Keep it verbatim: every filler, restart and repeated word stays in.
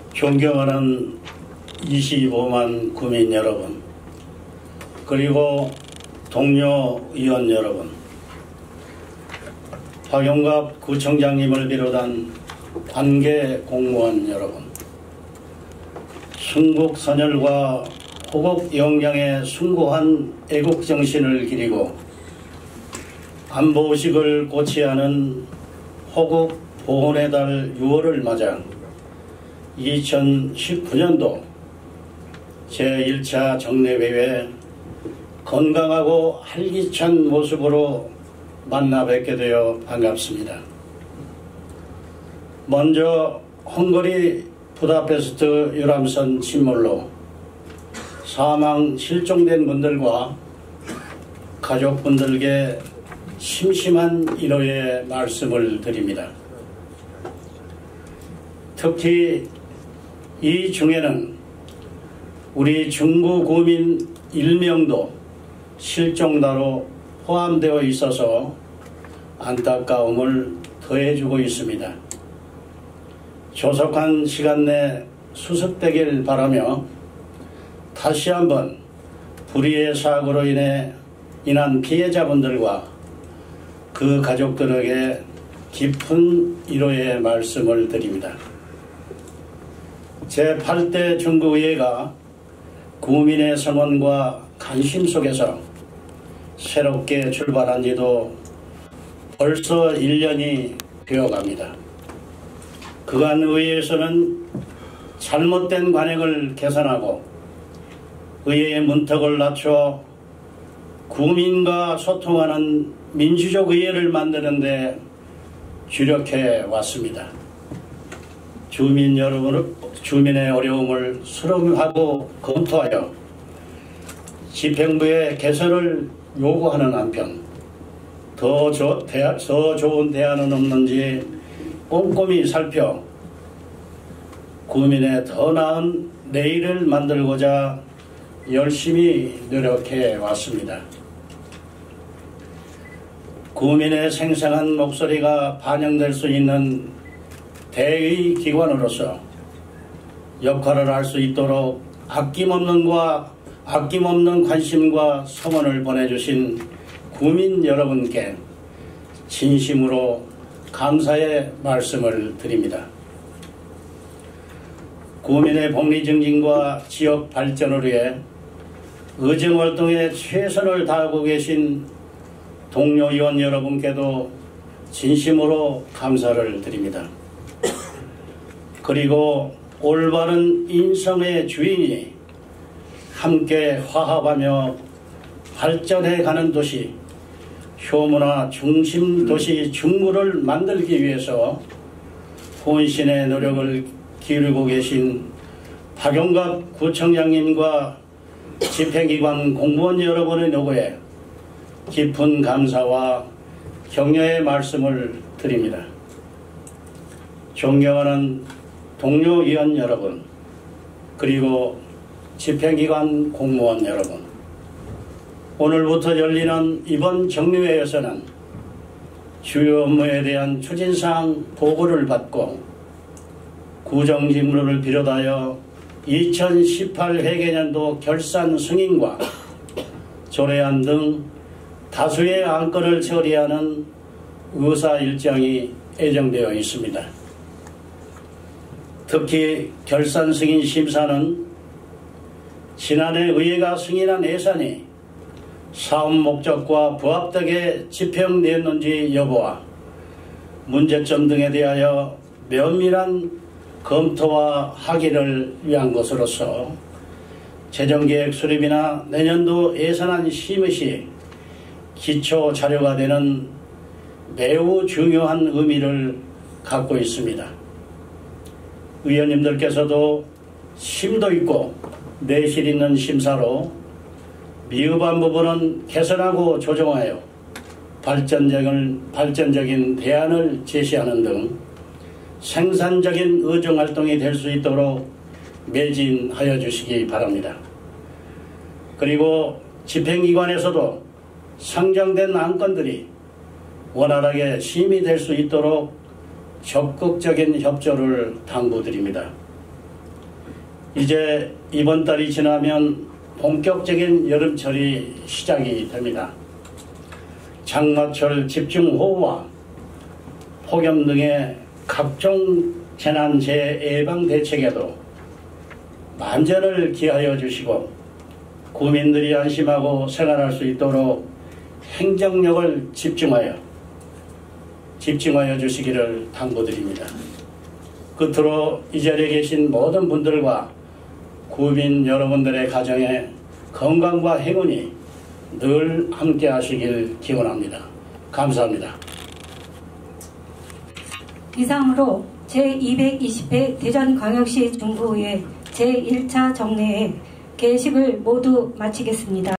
존경하는 이십오만 구민 여러분, 그리고 동료 의원 여러분, 박용갑 구청장님을 비롯한 관계 공무원 여러분, 순국선열과 호국 영양의 숭고한 애국정신을 기리고 안보의식을 고취하는 호국 보훈의 달 유월을 맞아 이천십구 년도 제일 차 정례회에 건강하고 활기찬 모습으로 만나 뵙게 되어 반갑습니다. 먼저 헝가리 부다페스트 유람선 침몰로 사망 실종된 분들과 가족분들께 심심한 위로의 말씀을 드립니다. 특히 이 중에는 우리 중구 구민 일명도 실종자로 포함되어 있어서 안타까움을 더해주고 있습니다. 조속한 시간 내 수습되길 바라며 다시 한번 불의의 사고로 인해 인한 피해자분들과 그 가족들에게 깊은 위로의 말씀을 드립니다. 제팔 대 중구의회가 구민의 성원과 관심 속에서 새롭게 출발한 지도 벌써 일 년이 되어갑니다. 그간 의회에서는 잘못된 관행을 개선하고 의회의 문턱을 낮춰 구민과 소통하는 민주적 의회를 만드는 데 주력해 왔습니다. 주민 여러분, 주민의 어려움을 수렴하고 검토하여 집행부의 개선을 요구하는 한편 더, 조, 대화, 더 좋은 대안은 없는지 꼼꼼히 살펴 구민의 더 나은 내일을 만들고자 열심히 노력해 왔습니다. 구민의 생생한 목소리가 반영될 수 있는 대의 기관으로서 역할을 할 수 있도록 아낌없는과 아낌없는 관심과 성원을 보내주신 구민 여러분께 진심으로 감사의 말씀을 드립니다. 구민의 복리 증진과 지역 발전을 위해 의정활동에 최선을 다하고 계신 동료 의원 여러분께도 진심으로 감사를 드립니다. 그리고 올바른 인성의 주인이 함께 화합하며 발전해가는 도시, 효문화 중심 도시 중구를 만들기 위해서 혼신의 노력을 기울이고 계신 박용갑 구청장님과 집행기관 공무원 여러분의 노고에 깊은 감사와 격려의 말씀을 드립니다. 존경하는 동료 의원 여러분, 그리고 집행기관 공무원 여러분, 오늘부터 열리는 이번 정례회에서는 주요 업무에 대한 추진사항 보고를 받고 구정직무를 비롯하여 이천십팔 회계년도 결산 승인과 조례안 등 다수의 안건을 처리하는 의사 일정이 예정되어 있습니다. 특히 결산 승인 심사는 지난해 의회가 승인한 예산이 사업 목적과 부합되게 집행되었는지 여부와 문제점 등에 대하여 면밀한 검토와 확인을 위한 것으로서 재정계획 수립이나 내년도 예산안 심의 시 기초 자료가 되는 매우 중요한 의미를 갖고 있습니다. 의원님들께서도 심도 있고 내실 있는 심사로 미흡한 부분은 개선하고 조정하여 발전적인, 발전적인 대안을 제시하는 등 생산적인 의정활동이 될 수 있도록 매진하여 주시기 바랍니다. 그리고 집행기관에서도 상정된 안건들이 원활하게 심의될 수 있도록 적극적인 협조를 당부드립니다. 이제 이번 달이 지나면 본격적인 여름철이 시작이 됩니다. 장마철 집중호우와 폭염 등의 각종 재난재해 예방 대책에도 만전을 기하여 주시고 국민들이 안심하고 생활할 수 있도록 행정력을 집중하여 집중하여 주시기를 당부드립니다. 끝으로 이 자리에 계신 모든 분들과 국민 여러분들의 가정에 건강과 행운이 늘 함께 하시길 기원합니다. 감사합니다. 이상으로 제이백이십 회 대전광역시 중구의회 제일 차 정례회 개식을 모두 마치겠습니다.